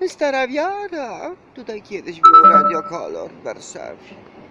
Stara wiara. Tutaj kiedyś był radiokolor w Warszawie.